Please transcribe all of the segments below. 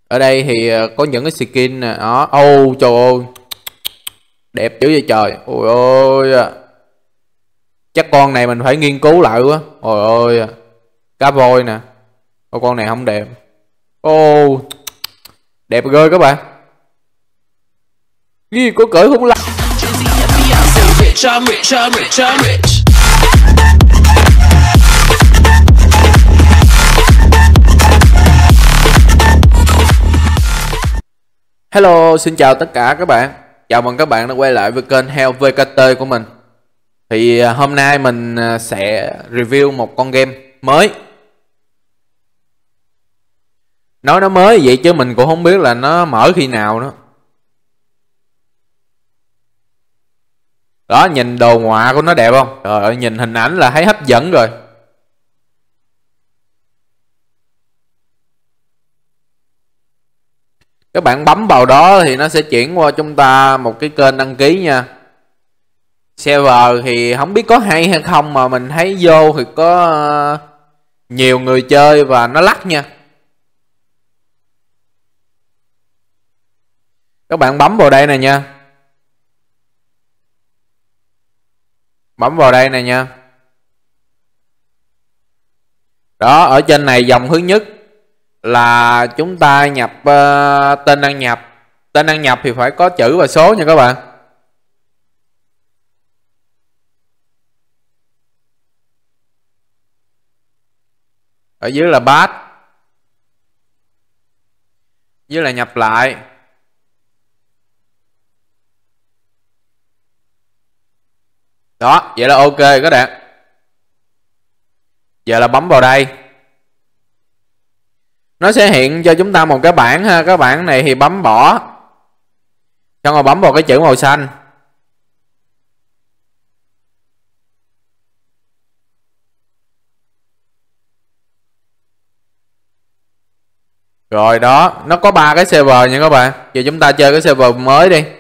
Ở đây thì có những cái skin nè. Đó. Ô trời ơi, đẹp dữ vậy trời. Ôi ôi, chắc con này mình phải nghiên cứu lại quá. Ôi ôi, cá voi nè. Ô, con này không đẹp. Ô, đẹp ghê các bạn. Ghi có cởi hung lắm. Hello, xin chào tất cả các bạn. Chào mừng các bạn đã quay lại với kênh Heo VKT của mình. Thì hôm nay mình sẽ review một con game mới. Nói nó mới vậy chứ mình cũng không biết là nó mở khi nào nữa. Đó, nhìn đồ họa của nó đẹp không? Trời ơi, nhìn hình ảnh là thấy hấp dẫn rồi. Các bạn bấm vào đó thì nó sẽ chuyển qua chúng ta một cái kênh đăng ký nha. Server thì không biết có hay hay không mà mình thấy vô thì có nhiều người chơi và nó lắc nha. Các bạn bấm vào đây này nha. Bấm vào đây này nha. Đó, ở trên này dòng thứ nhất là chúng ta nhập tên đăng nhập. Tên đăng nhập thì phải có chữ và số nha các bạn. Ở dưới là pass. Dưới là nhập lại. Đó, vậy là ok các bạn. Giờ là bấm vào đây. Nó sẽ hiện cho chúng ta một cái bảng ha. Cái bảng này thì bấm bỏ. Xong rồi bấm vào cái chữ màu xanh. Rồi đó, nó có 3 cái server nha các bạn. Giờ chúng ta chơi cái server mới đi.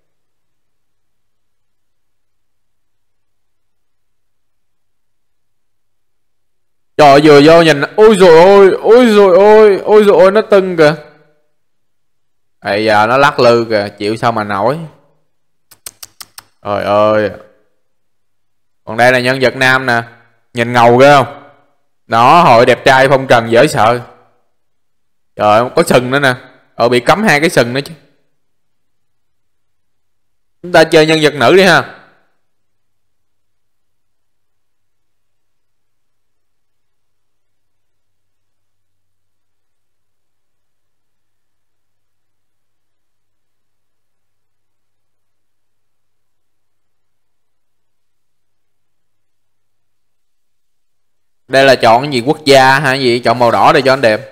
Trời, vừa vô nhìn, ôi rồi ôi, ôi rồi ôi, ôi rồi ôi, nó tưng kìa. Bây giờ nó lắc lư kìa, chịu sao mà nổi. Trời ơi. Còn đây là nhân vật nam nè. Nhìn ngầu ghê không? Đó, hội đẹp trai phong trần dễ sợ. Trời ơi, có sừng nữa nè. Bị cấm 2 cái sừng nữa chứ. Chúng ta chơi nhân vật nữ đi ha. Đây là chọn cái gì, quốc gia hay gì? Chọn màu đỏ để cho anh đẹp.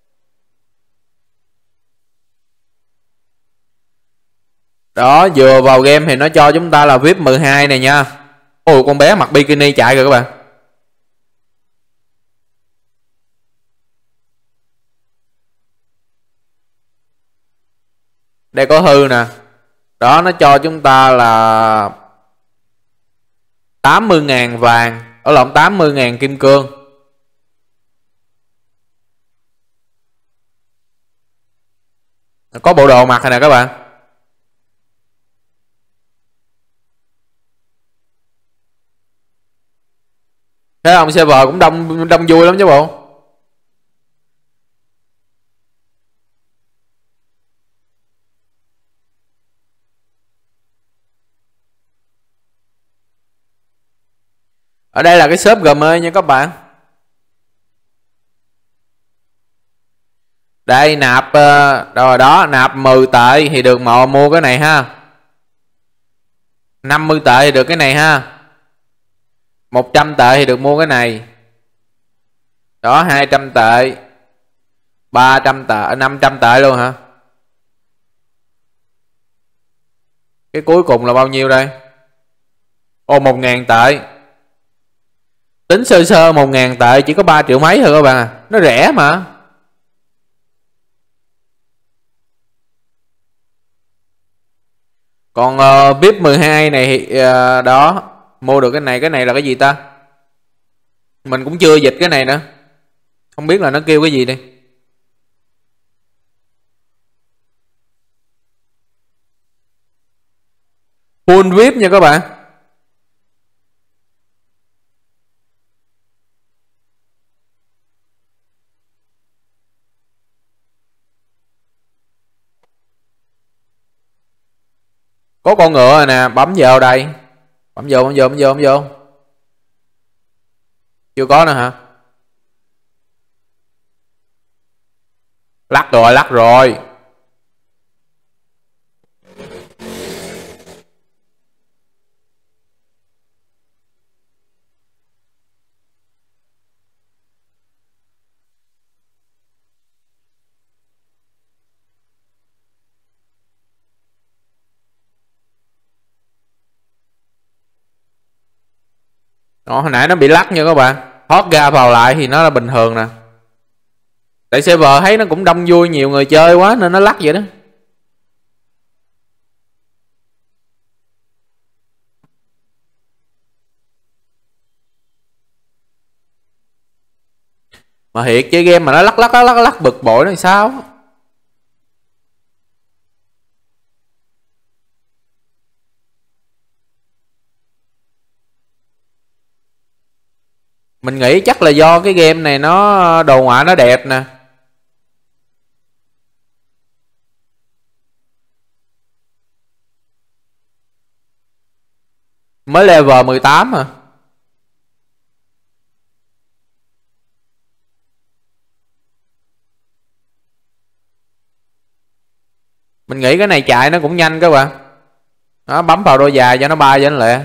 Đó, vừa vào game thì nó cho chúng ta là VIP 12 này nha. Ôi, con bé mặc bikini chạy rồi các bạn. Đây có hư nè. Đó, nó cho chúng ta là 80.000 vàng. Ở lộn, 80.000 kim cương. Có bộ đồ mặc này nè các bạn. Thế ông server cũng đông vui lắm chứ bộ. Ở đây là cái shop game nha các bạn. Đây nạp rồi đó, nạp 10 tệ thì được mua cái này ha. 50 tệ thì được cái này ha. 100 tệ thì được mua cái này. Đó, 200 tệ. 300 tệ, 500 tệ luôn hả? Cái cuối cùng là bao nhiêu đây? Ô, 1.000 tệ. Tính sơ sơ 1.000 tệ chỉ có 3 triệu mấy thôi các bạn à. Nó rẻ mà. Còn VIP 12 này thì đó, mua được cái này là cái gì ta? Mình cũng chưa dịch cái này nữa. Không biết là nó kêu cái gì đây. Full VIP nha các bạn. Có con ngựa rồi nè, bấm vào đây. Bấm vô, bấm vô, bấm vô, bấm vô. Chưa có nữa hả? Lắc rồi, lắc rồi. Đó, hồi nãy nó bị lắc nha các bạn. Thoát ra vào lại thì nó là bình thường nè. Tại server thấy nó cũng đông vui, nhiều người chơi quá nên nó lắc vậy đó. Mà thiệt chơi game mà nó lắc bực bội nó thì sao? Mình nghĩ chắc là do cái game này nó đồ họa nó đẹp nè. Mới level 18 à. Mình nghĩ cái này chạy nó cũng nhanh các bạn. Nó bấm vào đôi dài cho nó bay cho nó lẹ.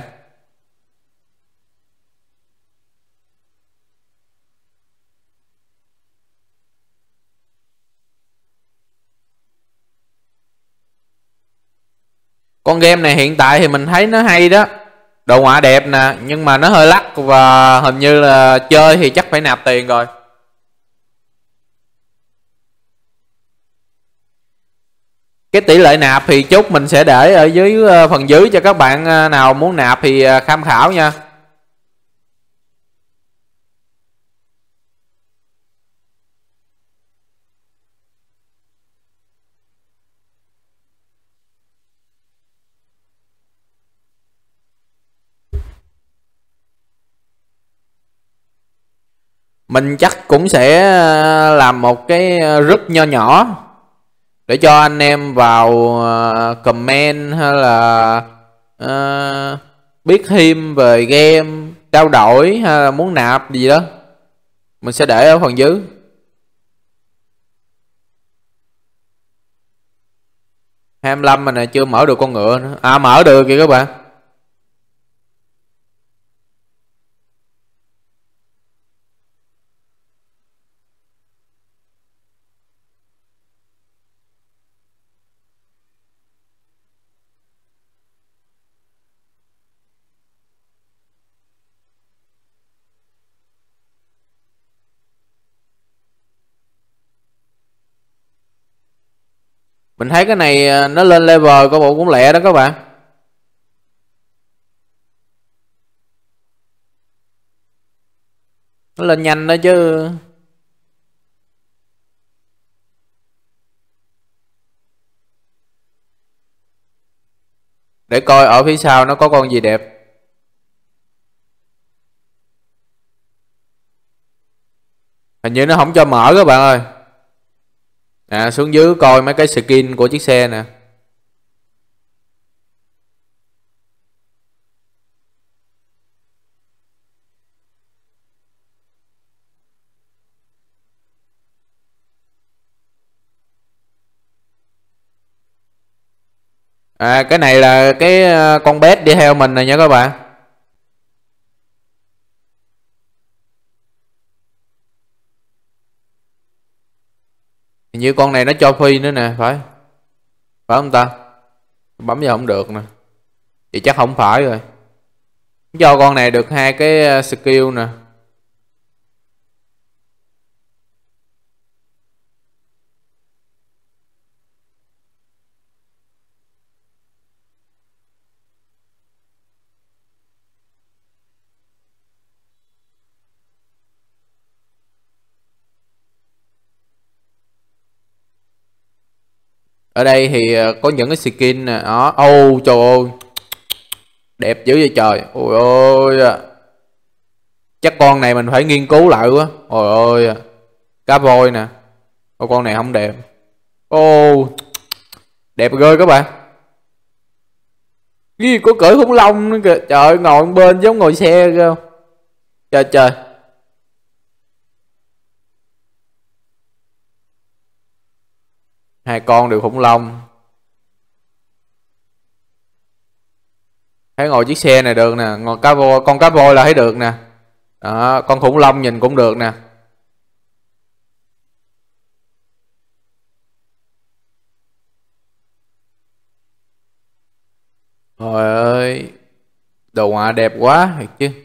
Con game này hiện tại thì mình thấy nó hay đó. Đồ họa đẹp nè, nhưng mà nó hơi lắc và hình như là chơi thì chắc phải nạp tiền rồi. Cái tỷ lệ nạp thì chút mình sẽ để ở dưới phần dưới cho các bạn nào muốn nạp thì tham khảo nha. Mình chắc cũng sẽ làm một cái group nho nhỏ để cho anh em vào comment hay là biết thêm về game, trao đổi hay là muốn nạp gì đó. Mình sẽ để ở phần dưới. Hai 25 mà này chưa mở được con ngựa nữa. À mở được kìa các bạn. Mình thấy cái này nó lên level có bộ cũng lẹ đó các bạn. Nó lên nhanh đó chứ. Để coi ở phía sau nó có con gì đẹp. Hình như nó không cho mở các bạn ơi. À xuống dưới coi mấy cái skin của chiếc xe nè. À cái này là cái con bé đi theo mình này nha các bạn. Hình như con này nó cho phi nữa nè, phải không ta? Bấm vào không được nè. Vậy chắc không phải rồi. Cho con này được hai cái skill nè. Ở đây thì có những cái skin nè. Đó, ô trời ơi. Đẹp dữ vậy trời. Ôi ôi à. Chắc con này mình phải nghiên cứu lại quá. Ôi ôi à. Cá voi nè. Ô con này không đẹp. Ô đẹp ghê các bạn. Ghi có cỡ khủng long nữa kìa. Trời ơi, ngồi bên giống ngồi xe kìa không. Trời trời. Hai con đều khủng long. Thấy ngồi chiếc xe này được nè. Ngồi cá voi, con cá voi là thấy được nè. Đó, con khủng long nhìn cũng được nè. Trời ơi. Đồ họa đẹp quá thiệt chứ.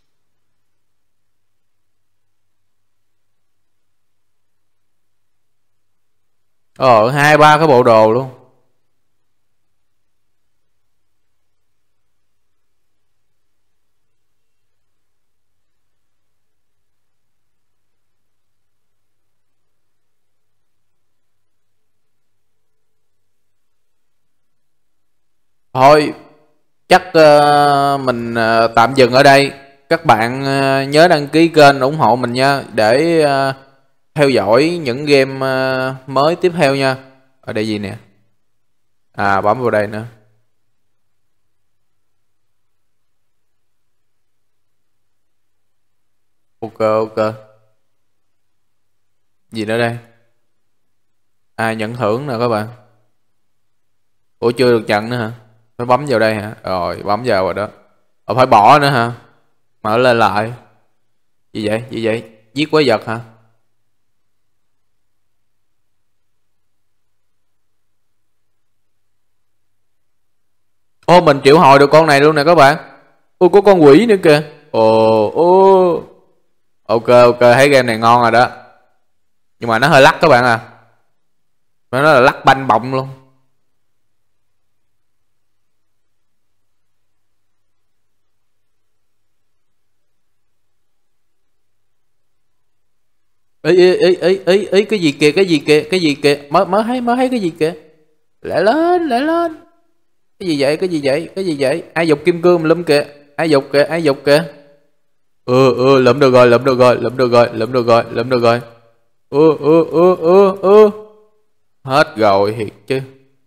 Hai ba cái bộ đồ luôn. Thôi chắc mình tạm dừng ở đây. Các bạn nhớ đăng ký kênh ủng hộ mình nha, để theo dõi những game mới tiếp theo nha. Ở đây gì nè? À bấm vào đây nữa. Ok ok. Gì nữa đây? À nhận thưởng nè các bạn. Ủa chưa được nhận nữa hả? Phải bấm vào đây hả? Rồi bấm vào rồi đó. Phải bỏ nữa hả? Mở lên lại. Gì vậy? Gì vậy? Giết quái vật hả? Ô mình triệu hồi được con này luôn nè các bạn. Ô có con quỷ nữa kìa. Ồ ô. Ok ok, thấy game này ngon rồi đó. Nhưng mà nó hơi lắc các bạn à. Nó là lắc banh bọng luôn. Ý cái gì kìa, cái gì kìa, cái gì kìa, mới thấy cái gì kìa. Lại lên. Cái gì vậy, cái gì vậy, cái gì vậy? Ai dục kim cương lum kìa. Ai dục kìa, ai dục kìa. Lụm được rồi, lụm được rồi, lụm được rồi, lụm được rồi, lụm được rồi. Ừ. Hết rồi thiệt chứ.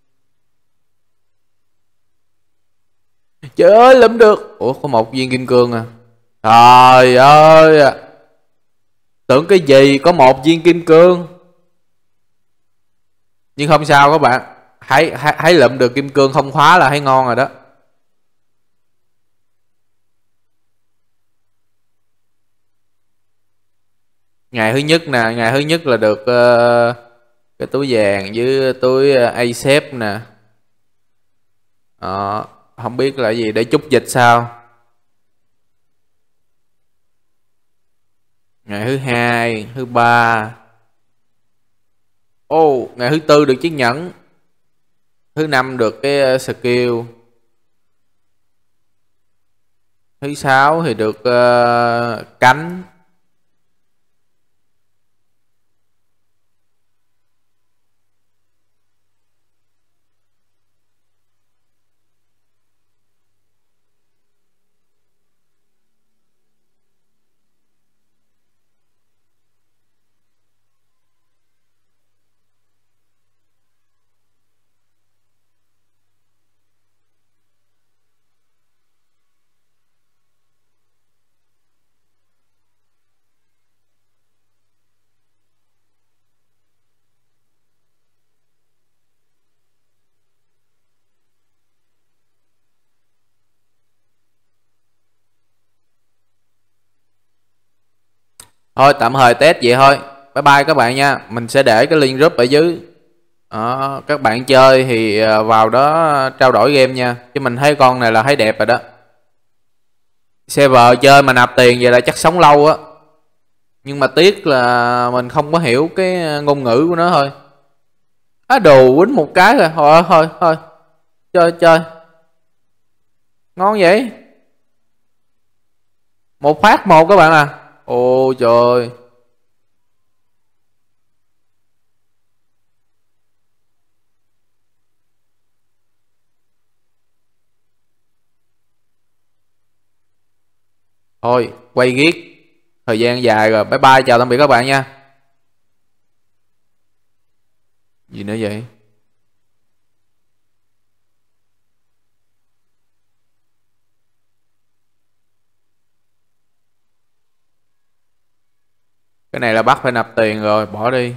Trời ơi lụm được. Ủa có một viên kim cương à. Trời ơi. Tưởng cái gì có một viên kim cương. Nhưng không sao các bạn. Hãy lụm được kim cương không khóa là thấy ngon rồi đó. Ngày thứ nhất nè, ngày thứ nhất là được cái túi vàng với túi A-Sep nè. Không biết là gì để chúc dịch sao. Ngày thứ hai, thứ ba. Ngày thứ tư được chiếc nhẫn. Thứ năm được cái skill. Thứ sáu thì được cánh. Thôi tạm thời test vậy thôi. Bye bye các bạn nha. Mình sẽ để cái link group ở dưới. Các bạn chơi thì vào đó trao đổi game nha. Chứ mình thấy con này là thấy đẹp rồi đó. Server chơi mà nạp tiền vậy là chắc sống lâu á. Nhưng mà tiếc là mình không có hiểu cái ngôn ngữ của nó thôi. Đồ quýnh một cái rồi. Thôi. Chơi. Ngon vậy. Một phát một các bạn à. Ồ trời. Thôi quay riết thời gian dài rồi. Bye bye, chào tạm biệt các bạn nha. Gì nữa vậy? Cái này là bắt phải nạp tiền rồi, bỏ đi.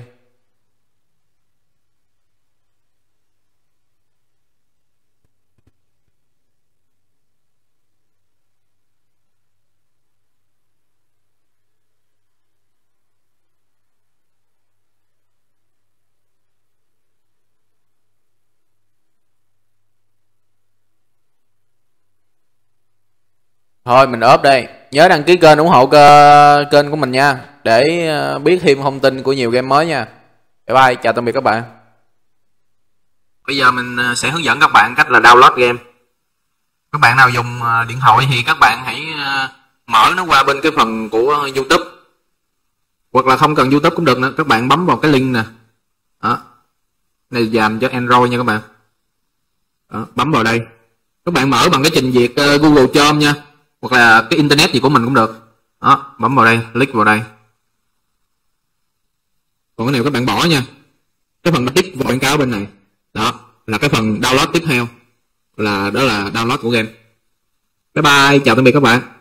Thôi mình ốp đây. Nhớ đăng ký kênh ủng hộ kênh của mình nha, để biết thêm thông tin của nhiều game mới nha. Bye bye, chào tạm biệt các bạn. Bây giờ mình sẽ hướng dẫn các bạn cách là download game. Các bạn nào dùng điện thoại thì các bạn hãy mở nó qua bên cái phần của YouTube, hoặc là không cần YouTube cũng được nữa. Các bạn bấm vào cái link nè. Đó. Này dành cho Android nha các bạn. Đó, bấm vào đây. Các bạn mở bằng cái trình duyệt Google Chrome nha, hoặc là cái internet gì của mình cũng được. Đó, bấm vào đây, click vào đây. Còn cái này các bạn bỏ nha. Cái phần tích vào quảng cáo bên này. Đó là cái phần download tiếp theo, đó là download của game. Bye bye, chào tạm biệt các bạn.